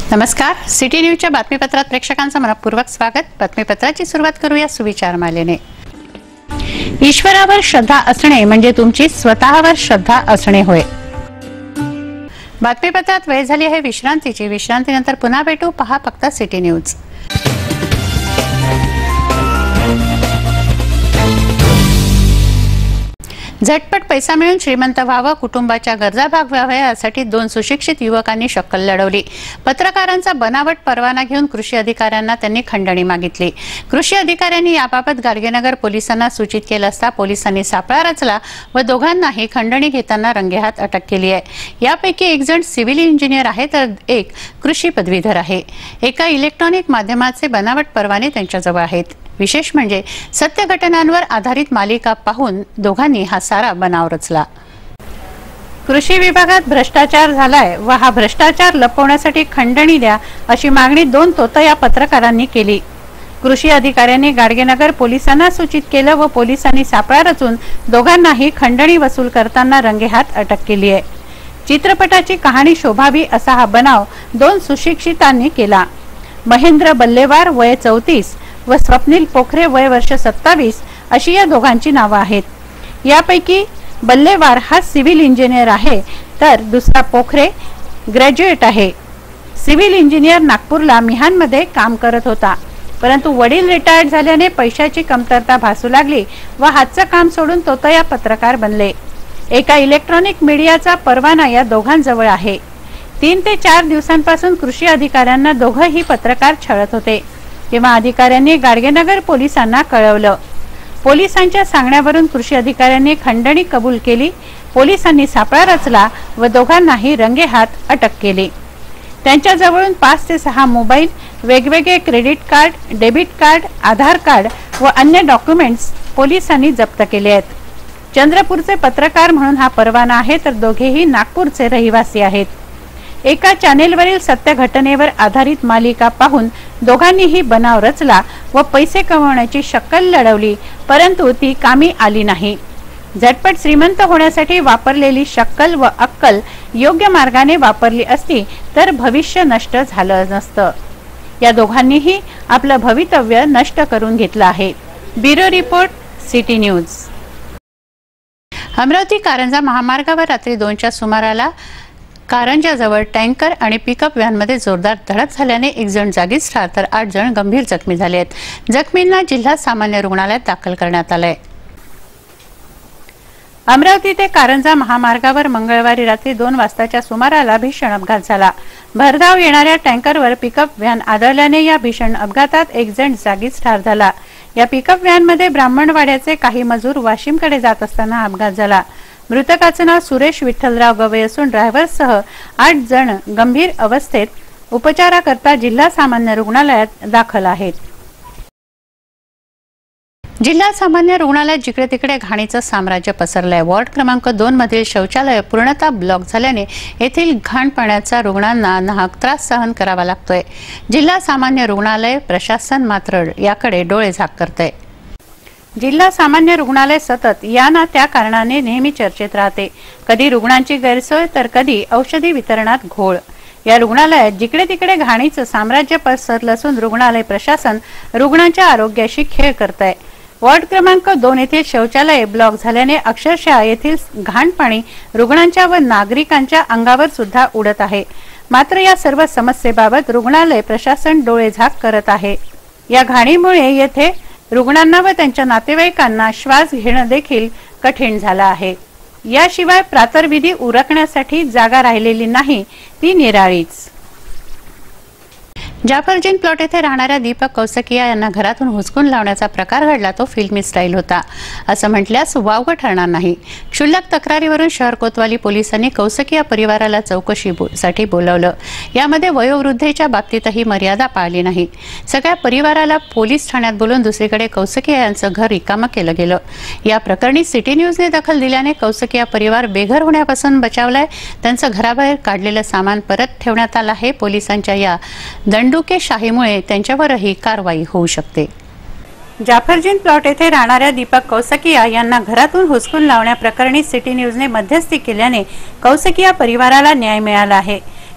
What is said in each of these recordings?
नमस्कार, सिटी न्यूजच्या बातमीपत्रात प्रेक्षकांचं मनपूर्वक स्वागत। बातमीपत्राची सुरुवात करूया सुविचार मालेने। ईश्वरावर श्रद्धा असणे म्हणजे तुमची स्वतःवर श्रद्धा असणे होय। बातमीपत्रात वेळ झाली आहे विश्रांतीची। विश्रांतीनंतर पुन्हा भेटू। पहा फक्त सिटी न्यूज। झटपट पैसा मिळून श्रीमंत व्हावं, कुटुंबाच्या गरजा भागवाव्या यासाठी दोन सुशिक्षित युवकांनी शक्कल लढवली। पत्रकारांचा बनावट परवाना घेऊन कृषी अधिकाऱ्यांना त्यांनी खंडणी मागितली। कृषी अधिकाऱ्यांनी याबाबत गाडगेनगर पोलिसांना सूचित केलं असता पोलिसांनी सापळा रचला व दोघांनाही खंडणी घेताना रंगेहात अटक केली आहे। यापैकी एक जण सिव्हिल इंजिनियर आहे तर एक कृषी पदवीधर आहे। एका इलेक्ट्रॉनिक माध्यमाचे बनावट परवाने त्यांच्याजवळ आहेत। विशेष म्हणजे सत्य घटनांवर आधारित मालिका पाहून दोघांनी हा सारा बनाव रचला। कृषी विभागात भ्रष्टाचार झालाय व हा भ्रष्टाचार लपवण्यासाठी खंडणी द्या अशी मागणी दोन तोतया पत्रकारांनी केली। कृषी अधिकाऱ्यांनी गाडगेनगर पोलिसांना सूचित केलं व पोलिसांनी सापळा रचून दोघांनाही खंडणी वसूल करताना रंगेहात अटक केली आहे। चित्रपटाची कहाणी शोभावी असा हा बनाव दोन सुशिक्षितांनी केला। महेंद्र बल्लेवार वय 34 व स्वप्नील पोखरे वय वर्ष 27 अशी या दोघांची नावे आहेत। यापैकी बल्लेवार हा सिव्हिल इंजिनियर आहे तर दुसरा पोखरे ग्रॅज्युएट आहे। सिव्हिल इंजिनियर नागपूरला मिहानमध्ये काम करत होता, परंतु वडील रिटायर्ड झाल्याने पैशाची कमतरता भासू लागली व हातचं काम सोडून तोतया पत्रकार बनले। एका इलेक्ट्रॉनिक मीडियाचा परवाना या दोघांजवळ आहे। 3 ते 4 दिवसांपासून कृषी अधिकाऱ्यांना दोघंही पत्रकार छळत होते तेव्हा अधिकाऱ्यांनी गाडगेनगर पोलिसांना कळवलं। पोलिसांच्या सांगण्यावरून कृषी अधिकाऱ्यांनी खंडणी कबूल केली। पोलिसांनी सापळा रचला व दोघांनाही रंगेहात अटक केली। त्यांच्याजवळून 5 ते 6 मोबाईल, वेगवेगळे credit card, debit card, Aadhaar card व अन्य डॉक्युमेंट्स पोलिसांनी जप्त केले आहेत। चंद्रपूरचे पत्रकार म्हणून हा परवाना आहे तर दोघेही नागपूरचे रहिवासी आहेत। एका चॅनेलवरील सत्य घटनेवर आधारित मालिका पाहून दोघांनीही बनाव रचला व पैसे कमवण्याची शक्कल लढवली, परंतु ती कामी आली नाही। झटपट श्रीमंत होण्यासाठी वापरलेली शक्कल व अक्कल योग्य मार्गाने वापरली असती तर भविष्य नष्ट झालं नसतं। या दोघांनीही आपलं भवितव्य नष्ट करून घेतलं आहे। Bureau report, city news. Amravati Karanja महामार्गावर रात्री 2च्या सुमाराला कारंजाजवळ टँकर आणि पिकअप व्हॅनमध्ये जोरदार धडक झाल्याने एक जण जागीच ठार तर 8 जण गंभीर जखमी झाले आहेत। जखमींना जिल्हा सामान्य रुग्णालयात दाखल करण्यात आले। अमरावती ते कारंजा महामार्गावर मंगळवारी रात्री 2 वाजताच्या सुमाराला भीषण अपघात झाला। भरधाव येणाऱ्या टँकरवर पिकअप व्हॅन आदळल्याने या भीषण अपघातात एक जण जागीच ठार झाला। या पिकअप व्हॅनमध्ये ब्राह्मणवाड्याचे काही मजूर वाशिमकडे जात असताना अपघात झाला। मृतकाचे नाव सुरेश विठ्ठलराव गवई असून ड्रायव्हरसह 8 जण गंभीर अवस्थेत उपचाराकरता जिल्हा सामान्य रुग्णालयात दाखल आहेत। जिल्हा सामान्य रुग्णालयात जिकडे तिकडे घाणीचं साम्राज्य पसरलंय। वॉर्ड क्रमांक 2 मधील शौचालय पूर्णतः ब्लॉक झाल्याने येथील घाण पाण्याचा रुग्णांना नाहक त्रास सहन करावा लागतोय। जिल्हा सामान्य रुग्णालय प्रशासन मात्र याकडे डोळेझाक करतंय। जिल्हा सामान्य रुग्णालय सतत या ना त्या कारणाने नेहमी चर्चेत राहते। कधी रुग्णांची गैरसोय तर कधी औषधी वितरणात घोळ। या रुग्णालयात जिकडे तिकडे घाणीचं साम्राज्य पसरलं असून रुग्णालय प्रशासन रुग्णांच्या आरोग्याशी खेळ करतंय। वॉर्ड क्रमांक 2 येथील शौचालय ब्लॉक झाल्याने अक्षरशः येथील घाण पाणी रुग्णांच्या व नागरिकांच्या अंगावर सुद्धा उडत आहे। मात्र या सर्व समस्येबाबत रुग्णालय प्रशासन डोळेझाक करत आहे। या घाणीमुळे येथे रुग्णांना व त्यांच्या नातेवाईकांना श्वास घेणं देखील कठीण झालं आहे। याशिवाय प्रातर्विधी उरकण्यासाठी जागा राहिलेली नाही, ती निराळीच। जाफरजीन प्लॉट येथे राहणाऱ्या दीपक कौसकिया यांना घरातून हुसकून लावण्याचा प्रकार घडला तो फिल्मी स्टाईल होता असं म्हटल्यास वावगं ठरणार नाही। क्षुल्लक तक्रारीवरून शहर कोतवाली पोलिसांनी कौसकिया परिवाराला चौकशीसाठी बोलावलं। यामध्ये वयोवृद्धेच्या बाबतीतही मर्यादा पाळली नाही। सगळ्या परिवाराला पोलीस ठाण्यात बोलून दुसरीकडे कौसकिया यांचं घर रिकामं केलं गेलं। या प्रकरणी सिटी न्यूजने दखल दिल्याने कौसकिया परिवार बेघर होण्यापासून बचावलाय। त्यांचं घराबाहेर काढलेलं सामान परत ठेवण्यात आलं आहे। पोलिसांच्या या दंडुकेशाहीमुळे त्यांच्यावरही कारवाई होऊ शकते। जाफरजीन प्लॉट येथे राहणाऱ्या दीपक कौसकिया यांना घरातून हुसकून लावण्याप्रकरणी सिटी न्यूजने मध्यस्थी केल्याने कौसकिया परिवाराला न्याय मिळाला आहे।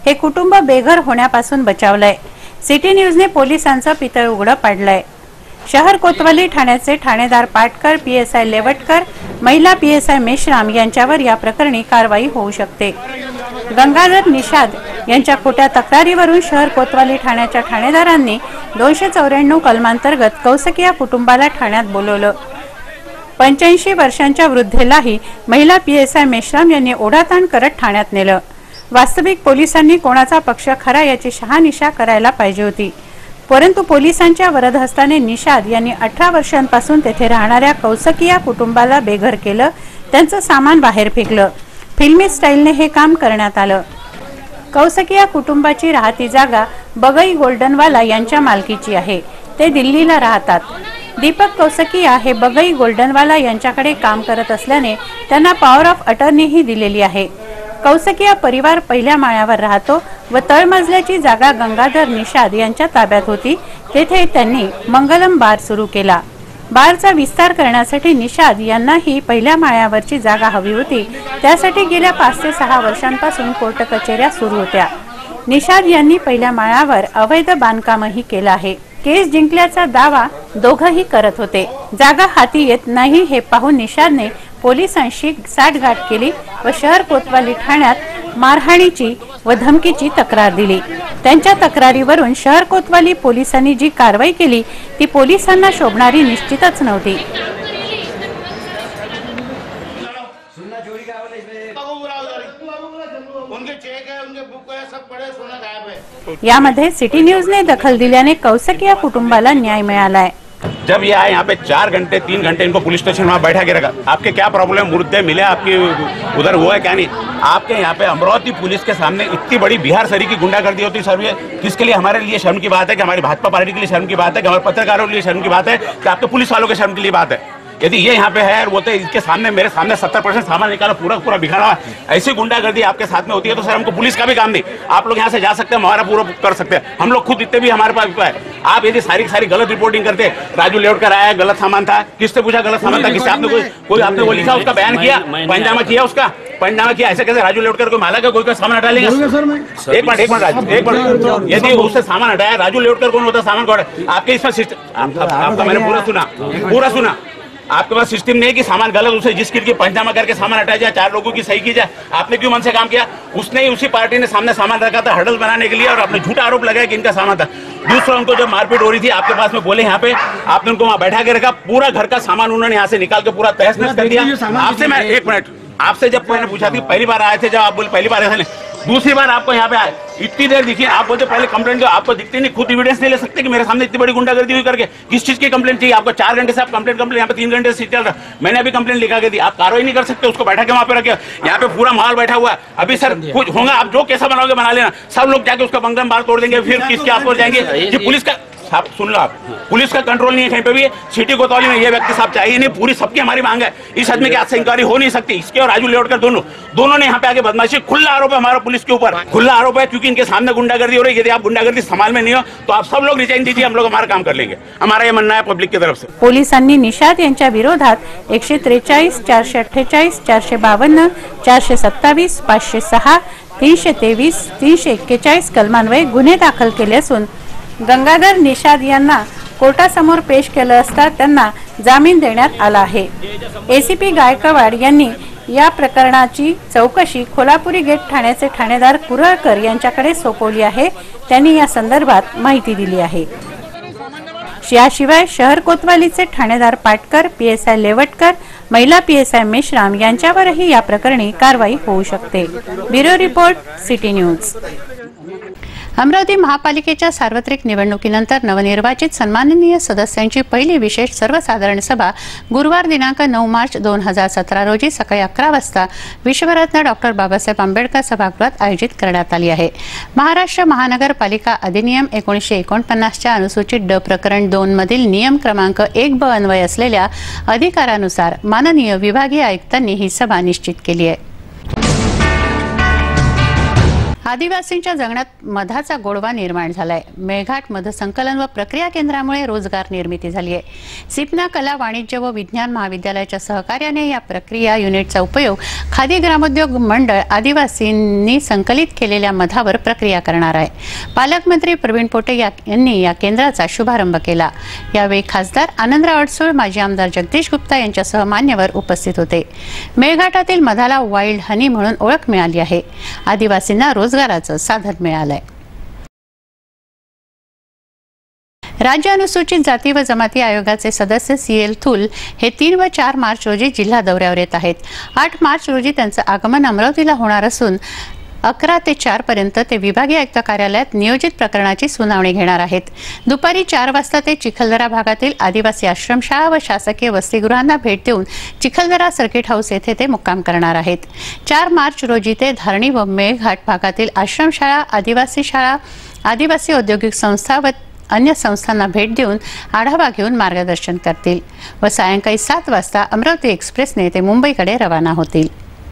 हे कुटुंब बेघर होण्यापासून बचावलंय। सिटी न्यूजने पोलिसांचं पितळ उघडं पाडलंय। शहर कोतवाली ठाण्याचे ठाणेदार पाटकर, PSI लेवटकर, महिला PSI मेश्राम यांच्यावर या प्रकरणी कारवाई होऊ शकते। गंगाधर निषाद यांच्या खोट्या तक्रारीवरून शहर कोतवाली ठाण्याच्या ठाणेदारांनी 294 कलमांतर्गत कौसकिया कुटुंबाला ठाण्यात बोलवलं। 85 वर्षांच्या वृद्धेलाही महिला PSI मेश्राम यांनी ओढाताण करत ठाण्यात नेलं। वास्तविक पोलिसांनी कोणाचा पक्ष खरा याची शहानिशा करायला पाहिजे होती, परंतु पोलिसांच्या वरदहस्ताने निषाद यांनी 18 वर्षांपासून तेथे राहणाऱ्या कौसकिया कुटुंबाला बेघर केलं, त्यांचं सामान बाहेर फेकलं। फिल्मी स्टाईलने हे काम करण्यात आलं। कौसकिया कुटुंबाची राहती जागा बगई गोल्डनवाला यांच्या मालकीची आहे। ते दिल्लीला राहतात। दीपक कौसकिया हे बगई गोल्डनवाला यांच्याकडे काम करत असल्याने त्यांना पॉवर ऑफ अटर्नीही दिलेली आहे। कौसकिया परिवार पहिल्या माळ्यावर राहतो व तळमजल्याची जागा गंगाधर निषाद यांच्या ताब्यात होती। तेथे त्यांनी मंगलम बार सुरू केला। बारचा विस्तार करण्यासाठी निषाद यांनाही पहिल्या माळ्यावरची जागा हवी होती। त्यासाठी गेल्या 5 ते 6 वर्षांपासून कोर्ट कचेऱ्या सुरू होत्या। निषाद यांनी पहिल्या माळ्यावर अवैध बांधकामही केलं आहे। केस जिंकल्याचा दावा दोघंही करत होते। जागा हाती येत नाही हे पाहून निषादने पोलिसांशी साठगाठ केली व शहर कोतवाली ठाण्यात मारहाणीची व धमकीची तक्रार दिली। त्यांच्या तक्रारीवरून शहर कोतवाली पोलिसांनी जी कारवाई केली ती पोलिसांना शोभणारी निश्चितच नव्हती। यामध्ये सिटी न्यूजने दखल दिल्याने कौसकिया कुटुंबाला न्याय मिळालाय। जब ये आए यहाँ पे 4 घंटे 3 घंटे इनको पुलिस स्टेशन वहाँ बैठा के रखा। आपके क्या प्रॉब्लम, मुद्दे मिले आपकी उधर वो है क्या नहीं? आपके यहाँ पे अमरावती पुलिस के सामने इतनी बड़ी बिहार शरीफ की गुंडागर्दी होती सर, ये किसके लिए? हमारे लिए शर्म की बात है कि हमारी भाजपा पार्टी के लिए शर्म की बात है कि हमारे पत्रकारों के लिए शर्म की बात है कि आपके पुलिस वालों के शर्म के लिए बात है। यदि ये यहाँ पे है और बोलते इसके सामने मेरे सामने 70% सामान निकाला, पूरा बिखरा, ऐसी गुंडागर्दी आपके साथ में होती है तो सर हमको पुलिस का भी काम नहीं। आप लोग यहाँ से जा सकते हैं, हमारा पूरा कर सकते हैं, हम लोग खुद इतने भी हमारे पास है। आप यदि सारी गलत रिपोर्टिंग करते, राजू लेवटकर आया गलत सामान था, किससे पूछा गलत सामान था, किससे आपने कोई आपने वो लिखा, उसका बयान किया, पंजामा किया, उसका पंजामा किया, ऐसे कैसे राजू लेवटकर को माला का कोई सामान हटा लेगा? एक मिनट राजू, एक मिनट, यदि उससे सामान हटाया, राजू लेवटकर कौन होता सामान कौन? आपके इसमें सिस्टम आपका मैंने पूरा सुना। आपके पास सिस्टम नहीं है कि सामान गलत उसे जिस किट की पंजामा करके सामान हटाया जाए, 4 लोगों की सही की जाए। आपने क्यों मन से काम किया? उसने ही उसी पार्टी ने सामने सामान रखा था हडल बनाने के लिए और आपने झूठा आरोप लगाया कि इनका सामान था। दूसरा उनको जब मारपीट हो रही थी आपके पास में बोले यहाँ पे, आपने उनको वहाँ बैठा के रखा, पूरा घर का सामान उन्होंने यहाँ से निकाल के पूरा तहस नहस कर दिया। आपसे मैं एक मिनट, आपसे जब मैंने पूछा थी पहली बार आए थे, जब आप बोले पहली बार ऐसा नहीं, दूसरी बार आपको यहाँ पे आए, इतनी देर दिखी, आप बोलते पहले कंप्लेंट दो, आपको दिखती नहीं, खुद एविडेंस नहीं ले सकते कि मेरे सामने इतनी बड़ी गुंडागर्दी हुई करके? किस चीज की कंप्लेंट चाहिए आपको? 4 घंटे से आप कंप्लेंट यहाँ पे 3 घंटे से चल रहा। मैंने अभी कंप्लेंट लिखा के दी, आप कार्रवाई नहीं कर सकते, उसको बैठा के वहाँ पे रखे। यहाँ पे पूरा माहौल बैठा हुआ है। अभी सर कुछ होगा, आप जो कैसा बनाओगे बना लेना, सब लोग जाके उसका बंगम बाल तोड़ देंगे, फिर किसके आप जाएंगे? ये पुलिस का, आप सुन लो, आप पुलिस का कंट्रोल नहीं है कहीं पे भी। सिटी कोतवाली में ये व्यक्ति साहब चाहिए नहीं, पूरी सबकी हमारी मांग है। इस आदमी के हाथ से इंक्वायरी हो नहीं सकती। इसके और राजू लेवटकर दोनों ने यहाँ पे आगे बदमाशी, खुला आरोप है हमारा पुलिस के ऊपर, खुला आरोप है, क्योंकि इनके सामने गुंडागर्दी हो रही है। यदि आप गुंडागर्दी संभाल में नहीं हो तो आप सब लोग रिजाइन दीजिए, हम लोग हमारा काम कर लेंगे, हमारा ये मानना है पब्लिक की तरफ से। पोलिसांनी निषाद यांच्या विरोधात 143, 448, 452, 427, 506, 323, 341 कलमान्वये गुन्हे दाखल केले असून गंगाधर निषाद यांना कोर्टासमोर पेश केलं असता त्यांना जामीन देण्यात आला आहे। ACP गायकवाड यांनी या प्रकरणाची चौकशी कोल्हापुरी गेट ठाण्याचे ठाणेदार कुरळकर यांच्याकडे सोपवली आहे। त्यांनी या संदर्भात माहिती दिली आहे। याशिवाय शहर कोतवालीचे ठाणेदार पाटकर, PSI लेवटकर, महिला PSI मेश्राम यांच्यावरही या प्रकरणी कारवाई होऊ शकते। Bureau report, city news. Amravati महापालिकेच्या सार्वत्रिक निवडणुकीनंतर नवनिर्वाचित सन्माननीय सदस्यांची पहिली विशेष सर्वसाधारण सभा गुरुवार दिनांक 9 मार्च 2017 रोजी सकाळी 11 वाजता विश्वरत्न डॉक्टर बाबासाहेब आंबेडकर सभागृहात आयोजित करण्यात आली आहे। महाराष्ट्र महानगरपालिका अधिनियम 1949च्या अनुसूचित ड प्रकरण 2 मधील नियम क्रमांक 1 ब अन्वय असलेल्या अधिकारानुसार माननीय विभागीय आयुक्तांनी ही सभा निश्चित केली आहे। आदिवासींच्या जगण्यात मधाचा गोडवा निर्माण झालाय। मेळघाट मध संकलन व प्रक्रिया केंद्रामुळे रोजगार निर्मिती झाली आहे। सिपना कला वाणिज्य व विज्ञान महाविद्यालयाच्या सहकार्याने या प्रक्रिया युनिटचा उपयोग खादी ग्रामोद्योग मंडळ आदिवासींनी संकलित केलेल्या मधावर प्रक्रिया करणार आहे। पालकमंत्री प्रवीण पोटे यांनी या केंद्राचा शुभारंभ केला। यावेळी खासदार आनंदराव अडसूळ, माजी आमदार जगदीश गुप्ता यांच्यासह मान्यवर उपस्थित होते। मेळघाटातील मधाला वाईल्ड हनी म्हणून ओळख मिळाली आहे। आदिवासींना रोजगाराचं साधन मिळालंय। राज्य अनुसूचित जाती व जमाती आयोगाचे सदस्य CL थूल हे 3 व 4 मार्च रोजी जिल्हा दौऱ्यावर येत आहेत। 8 मार्च रोजी त्यांचं आगमन अमरावतीला होणार असून 11 ते 4 पर्यंत ते विभागीय आयुक्त कार्यालयात नियोजित प्रकरणाची सुनावणी घेणार आहेत। दुपारी 4 वाजता ते चिखलदरा भागातील आदिवासी आश्रमशाळा व शासकीय वसतिगृहांना भेट देऊन चिखलदरा सर्किट हाऊस येथे ते मुक्काम करणार आहेत। 4 मार्च रोजी ते धारणी व मेळघाट भागातील आश्रमशाळा, आदिवासी शाळा, आदिवासी औद्योगिक संस्था व अन्य संस्थांना भेट देऊन आढावा घेऊन मार्गदर्शन करतील व सायंकाळी 7 वाजता अमरावती एक्सप्रेसने ते मुंबईकडे रवाना होतील।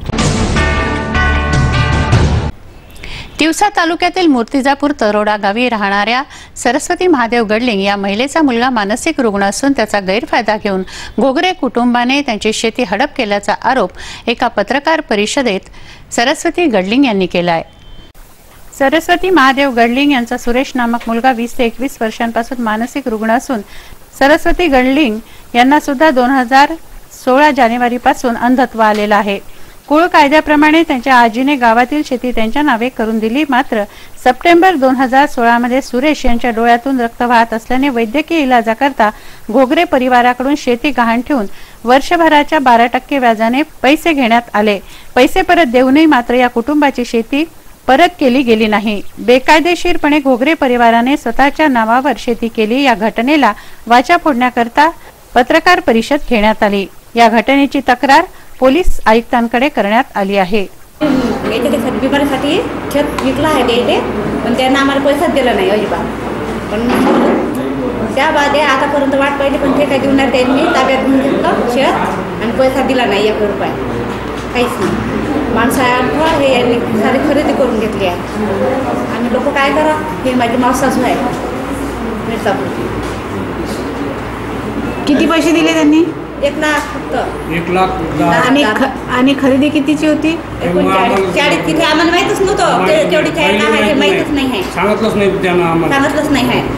तिवसा तालुक्यातील मूर्तिजापूर तरोडा गावी राहणाऱ्या सरस्वती महादेव गडलिंग या महिलेचा मुलगा मानसिक रुग्ण असून त्याचा गैरफायदा घेऊन घोगरे कुटुंबाने त्यांची शेती हडप केल्याचा आरोप एका पत्रकार परिषदेत सरस्वती गडलिंग यांनी केला आहे। सरस्वती महादेव गडलिंग यांचा सुरेश नामक मुलगा 20 ते 21 वर्षांपासून मानसिक रुग्ण असून सरस्वती गडलिंग यांना सुद्धा 2016 जानेवारीपासून अंधत्व आलेला आहे। कुळ कायद्याप्रमाणे त्यांच्या आजीने गावातील शेती त्यांच्या नावे करून दिली, मात्र सप्टेंबर 2016 मध्ये सुरेश यांच्या डोळ्यातून रक्त वाहत असल्याने वैद्यकीय इलाजाकरता घोगरे परिवाराकडून शेती गहाण ठेवून वर्षभराच्या 12% व्याजाने पैसे घेण्यात आले। पैसे परत देऊनही मात्र या कुटुंबाची शेती परत केली गेली नाही। बेकायदेशीरपणे घोगरे परिवाराने स्वतःच्या नावावर शेती केली। या घटनेला वाचा फोडण्याकरता पत्रकार परिषद घेण्यात आली। या घटनेची तक्रार पोलीस आयुक्तांकडे करण्यात आली आहे। बिमारीसाठी छत विकला आहे ते, पण त्यांना आम्हाला पैसा दिला नाही अजिबात। पण त्या बादे आतापर्यंत वाट पाहिली, पण ते काय देऊन नाही। त्यांनी ताब्यात घेऊन घेतलं शेत आणि पैसा दिला नाही, 1 रुपया काहीच नाही। माणसाला हे यांनी सारी खरेदी करून घेतली आहे आणि लोक काय करा, हे माझी मावसासू आहे मिरजापूरची। किती पैसे दिले त्यांनी? 1 लाख फक्त। 1 लाख आणि खरेदी कितीची होती? 39 तिथे आम्हाला माहितच नव्हतं तेवढी आहे, माहितच नाही आहे, सांगितलंच नाही त्यांना आम्हाला, सांगितलंच नाही आहे।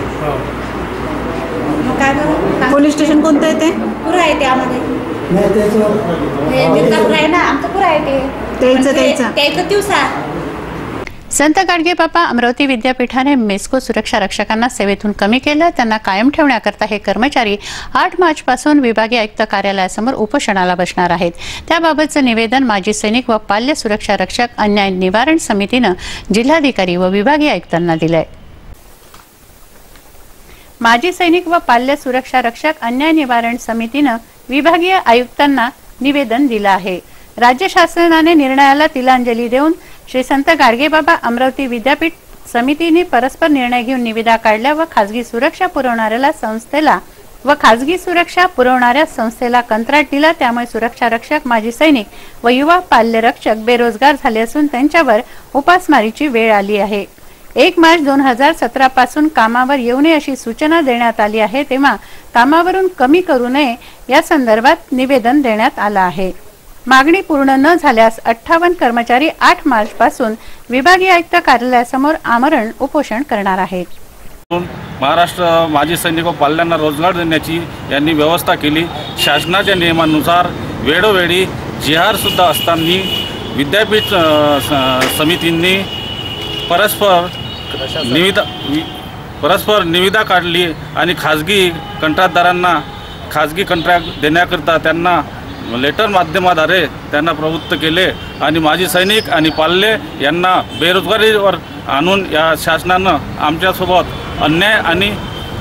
मग काय करू? पोलीस स्टेशन कोणतं आहे ते? पुरं आहे ते आम्हाला, हे मिरजापूर आहे ना, आमचं पुरं आहे ते तिवसा। संत गाडगेबाबा अमरावती विद्यापीठाने मेस्को सुरक्षा रक्षकांना सेवेतून कमी केलं, त्यांना कायम ठेवण्याकरता हे कर्मचारी 8 मार्च पासून विभागीय आयुक्त कार्यालयासमोर उपोषणाला बसणार आहेत। त्याबाबतचं निवेदन माजी सैनिक व पाल्य सुरक्षा रक्षक अन्याय निवारण समितीनं जिल्हाधिकारी व विभागीय आयुक्तांना दिलंय। माजी सैनिक व पाल्य सुरक्षा रक्षक अन्याय निवारण समितीनं विभागीय आयुक्तांना निवेदन दिलं आहे। राज्य शासनाने निर्णयाला तिलांजली देऊन श्री संत गाडगेबाबा अमरावती विद्यापीठ समितीने परस्पर निर्णय घेऊन निविदा काढल्या व खाजगी सुरक्षा पुरवणाऱ्या संस्थेला कंत्राट दिला। त्यामुळे सुरक्षा रक्षक, माजी सैनिक व युवा पाल्य रक्षक बेरोजगार झाले असून त्यांच्यावर उपासमारीची वेळ आली आहे। 1 मार्च 2017 पासून कामावर येऊ नये अशी सूचना देण्यात आली आहे, तेव्हा कामावरून कमी करू नये या संदर्भात निवेदन देण्यात आलं आहे। मागणी पूर्ण न झाल्यास 58 कर्मचारी 8 मार्च पासून विभागीय आयुक्त कार्यालयासमोर आमरण उपोषण करणार आहेत। महाराष्ट्र माजी सैनिक व पाल्यांना रोजगार देण्याची यांनी व्यवस्था केली। शासनाच्या नियमानुसार वेळोवेळी जिहार सुद्धा असताना विद्यापीठ समितींनी परस्पर निविदा काढली आणि खाजगी कंत्राटदारांना खाजगी कंत्राट देण्याकरता त्यांना लेटर माध्यमाद्वारे त्यांना प्रवृत्त केले आणि माजी सैनिक आणि पाल्य यांना बेरोजगारीवर आणून या शासनानं आमच्यासोबत अन्याय आणि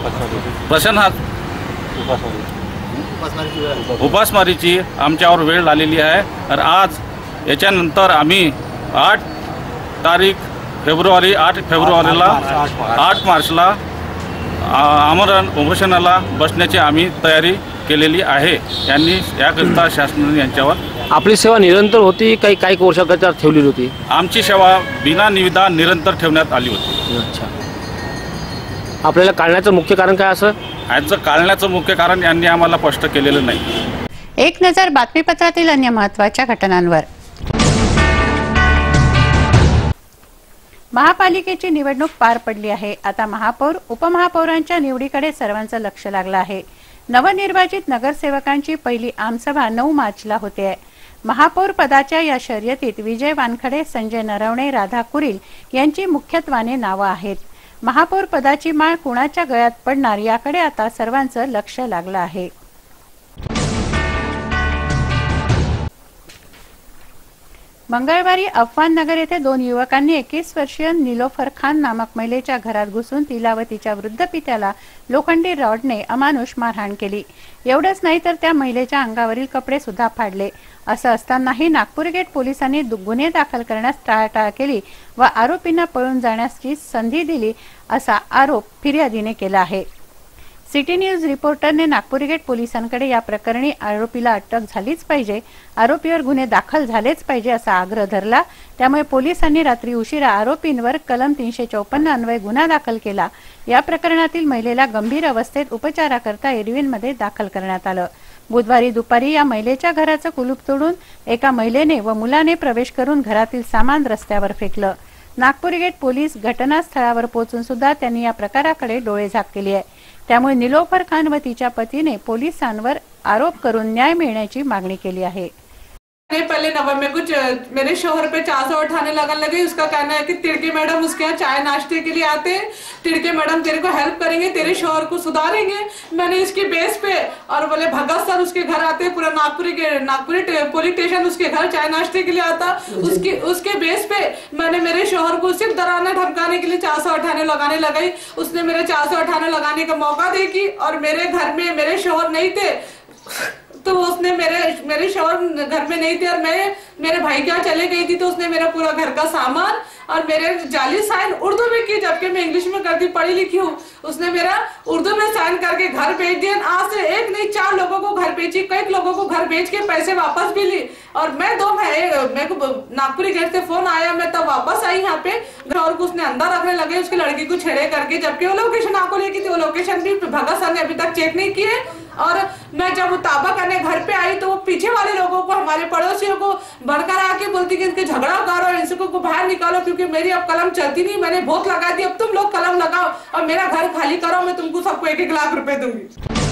उपासमारीची आमच्यावर वेळ आलेली आहे। तर आज याच्यानंतर आम्ही 8 फेब्रुवारीला 8 मार्चला आमरण उपोषणाला बसण्याची आम्ही तयारी केलेली आहे। यांनी याकरिता शासनाने यांच्यावर आपली सेवा निरंतर होती काही वर्षाकरिता ठेवलेली होती? आमची सेवा बिना निविदा निरंतर ठेवण्यात आली होती। अच्छा, आपल्याला काढण्याचं मुख्य कारण काय असं? याचं काढण्याचं मुख्य कारण यांनी आम्हाला स्पष्ट केलेलं नाही। एक नजर बातमीपत्रातील अन्य महत्त्वाच्या घटनांवर। महापालिकेची निवडणूक पार पडली आहे। आता महापौर उपमहापौरांच्या निवडीकडे सर्वांचं लक्ष लागलं आहे। नवनिर्वाचित नगरसेवकांची पहिली आमसभा 9 मार्चला होते आहे। महापौर पदाच्या या शर्यतीत विजय वानखडे, संजय नरवणे, राधा कुरील यांची मुख्यत्वाने नावं आहेत। महापौर पदाची माळ कुणाच्या गळ्यात पडणार याकडे आता सर्वांचं लक्ष लागलं आहे। मंगळवारी अफवाननगर येथे 2 युवकांनी 21 वर्षीय निलोफर खान नामक महिलेच्या घरात घुसून तिला व तिच्या वृद्ध पित्याला लोखंडी रॉडने अमानुष मारहाण केली। एवढंच नाही तर त्या महिलेच्या अंगावरील कपडे सुद्धा फाडले। असं असतानाही नागपूर गेट पोलिसांनी गुन्हे दाखल करण्यास टाळाटाळ केली व आरोपींना पळून जाण्याची संधी दिली असा आरोप फिर्यादीने केला आहे। सिटी न्यूज रिपोर्टरने नागपूर गेट पोलिसांकडे या प्रकरणी आरोपीला अटक झालीच पाहिजे, आरोपीवर गुन्हे दाखल झालेच पाहिजे असा आग्रह धरला। त्यामुळे पोलिसांनी रात्री उशिरा आरोपींवर कलम 354 अन्वये गुन्हा दाखल केला। या प्रकरणातील महिलेला गंभीर अवस्थेत उपचाराकरता एरविनमध्ये दाखल करण्यात आलं। बुधवारी दुपारी या महिलेच्या घराचं कुलूप तोडून एका महिलेने व मुलाने प्रवेश करून घरातील सामान रस्त्यावर फेकलं। नागपूर गेट पोलीस घटनास्थळावर पोहोचून सुद्धा त्यांनी या प्रकाराकडे डोळेझाक केली आहे। त्यामुळे निलोफर खान व तिच्या पतीने पोलिसांवर आरोप करून न्याय मिळण्याची मागणी केली आहे। पहले नवंबर में कुछ मेरे शोहर पे 400 उठाने लगने लगे। उसका कहना है कि तिड़के मैडम उसके यहाँ चाय नाश्ते के लिए आते हैं, तिड़के मैडम तेरे को हेल्प करेंगे, तेरे शोहर को सुधारेंगे। मैंने इसकी बेस पे और बोले भगत सर उसके घर आते, पूरा नागपुरी पुलिस स्टेशन उसके घर चाय नाश्ते के लिए आता। उसके बेस पे मैंने मेरे शोहर को सिर्फ डराने धमकाने के लिए 400 उठाने लगाने लगाई। उसने मेरे 400 उठाने लगाने का मौका देखी और मेरे घर में मेरे शोहर नहीं थे तो उसने मेरे शोहर घर में नहीं थे और मैं मेरे भाई के यहाँ चले गई थी तो उसने मेरा पूरा घर का सामान और मेरे जाली साइन उर्दू में की, जबकि मैं इंग्लिश में करती पढ़ी लिखी हूँ। उसने मेरा उर्दू में साइन करके घर भेज दिया। आज से 1 नहीं 4 लोगों को घर भेजी, कई लोगों को घर भेज के पैसे वापस भी ली। और मैं मेरे को नागपुरी गेट से फोन आया, मैं तब वापस आई यहाँ पे और उसने अंदर रखने लगे उसकी लड़की को छेड़े करके, जबकि वो लोकेशन आपको लेके थी, वो लोकेशन भी भगत सर ने अभी तक चेक नहीं किए। और मैं जब ताबा करने घर पे आई तो वो पीछे वाले लोगों को, हमारे पड़ोसियों को भड़का आके बोलती कि इनके झगड़ा करो, इनको बाहर निकालो क्योंकि मेरी अब कलम चलती नहीं, मैंने बहुत लगा दी, अब तुम लोग कलम लगाओ और मेरा घर खाली करो, मैं तुमको सबको 1-1 लाख रुपए दूंगी।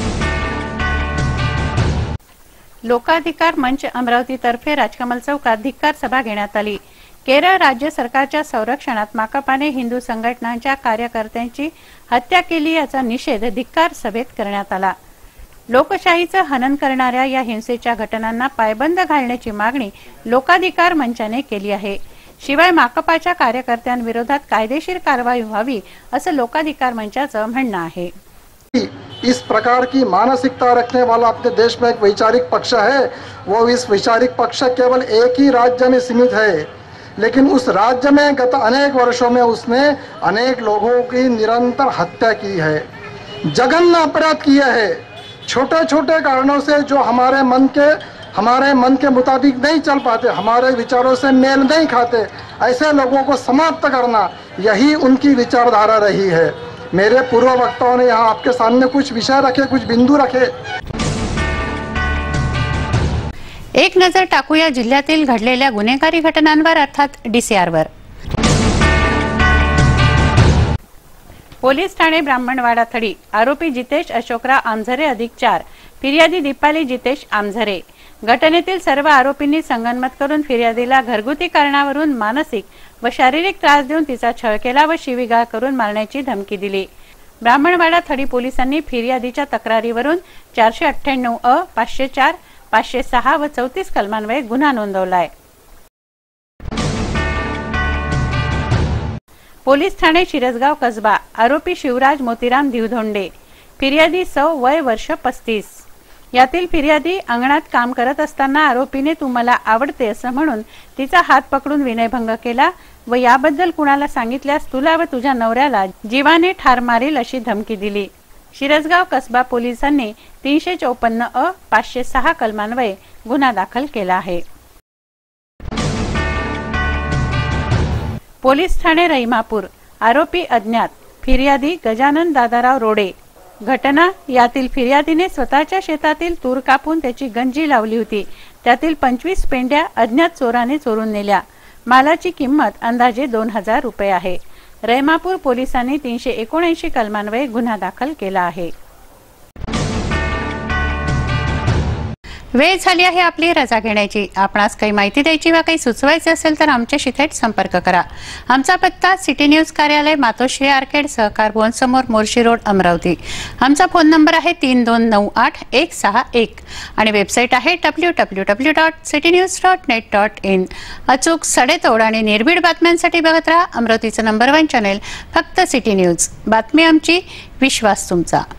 लोकाधिकार मंच अमरावती तर्फे राजकमल चौकात धिक्कार सभा घेण्यात आली। केरळ राज्य सरकारच्या संरक्षणात माकपाने हिंदू संघटनांच्या कार्यकर्त्यांची हत्या केली याचा निषेध धिक्कार सभेत करण्यात आला। लोकशाहीचं हनन करणाऱ्या या हिंसेच्या घटनांना पायबंद घालण्याची मागणी लोकाधिकार मंचाने केली आहे। शिवाय माकपाच्या कार्यकर्त्यांविरोधात कायदेशीर कारवाई व्हावी असं लोकाधिकार मंचाचं म्हणणं आहे। इस प्रकार की मानसिकता रखने वाला अपने देश में एक वैचारिक पक्ष है, वो इस वैचारिक पक्ष केवल एक ही राज्य में सीमित है, लेकिन उस राज्य में गत अनेक वर्षों में उसने अनेक लोगों की निरंतर हत्या की है, जघन्य अपराध किए हैं। छोटे छोटे कारणों से जो हमारे मन के मुताबिक नहीं चल पाते, हमारे विचारों से मेल नहीं खाते, ऐसे लोगों को समाप्त करना यही उनकी विचारधारा रही है। मेरे पूर्व वक्ताओं ने यहाँ आपके सामने कुछ विषय रखे, कुछ बिंदु रखे। एक नजर टाकूया जिल्ह्यातील घडलेल्या गुन्हेगारी घटनांवर अर्थात DCRवर। पोलीस ठाणे ब्राह्मणवाडा थडी, आरोपी जितेश अशोकराव आमझरे अधिक 4, फिर्यादी दीपाली जितेश आमझरे। घटनेतील सर्व आरोपींनी संगनमत करून फिर्यादीला घरगुती कारणावरून मानसिक व शारीरिक त्रास देऊन तिचा छळ केला व शिवीगाळ करून मारण्याची धमकी दिली। ब्राह्मणवाडा थडी पोलिसांनी फिर्यादीच्या तक्रारीवरून 498 अ, 504, 506 व 34 कलमान्वये गुन्हा नोंदवलाय। पोलीस ठाणे शिरसगाव कसबा, आरोपी शिवराज मोतीराम दिवधोंडे, फिर्यादी सौ, वय वर्ष 35। यातील फिर्यादी अंगणात काम करत असताना आरोपीने तू मला आवडते असं म्हणून तिचा हात पकडून विनयभंग केला व याबद्दल कुणाला सांगितल्यास तुला व तुझ्या नवऱ्याला जीवाने ठार मारील अशी धमकी दिली। शिरसगाव कसबा पोलिसांनी 354 506 कलमान्वये गुन्हा दाखल केला आहे। पोलीस ठाणे रहिमापूर, आरोपी अज्ञात, फिर्यादी गजानन दादाराव रोडे। घटना यातील फिर्यादीने स्वतःच्या शेतातील तूर कापून त्याची गंजी लावली होती। त्यातील 25 पेंड्या अज्ञात चोराने चोरून नेल्या। मालाची किंमत अंदाजे 2000 रुपये आहे। रहिमापूर पोलिसांनी 379 कलमान्वये गुन्हा दाखल केला आहे। वेळ झाली आहे आपली रजा घेण्याची। आपणास काही माहिती द्यायची वा काही सुचवायचे असेल तर आमच्याशी थेट संपर्क करा। आमचा पत्ता सिटी न्यूज कार्यालय, मातोश्री आर्केड, सहकार भवन समोर, मोर्शी रोड, अमरावती। आमचा फोन नंबर आहे 3298-161 आणि वेबसाईट आहे www.citynews.net.in। अचूक, सडेतोड आणि निर्भीड बातम्यांसाठी बघत राहा अमरावतीचं नंबर 1 चॅनेल, फक्त सिटी न्यूज। बातमी आमची, विश्वास तुमचा।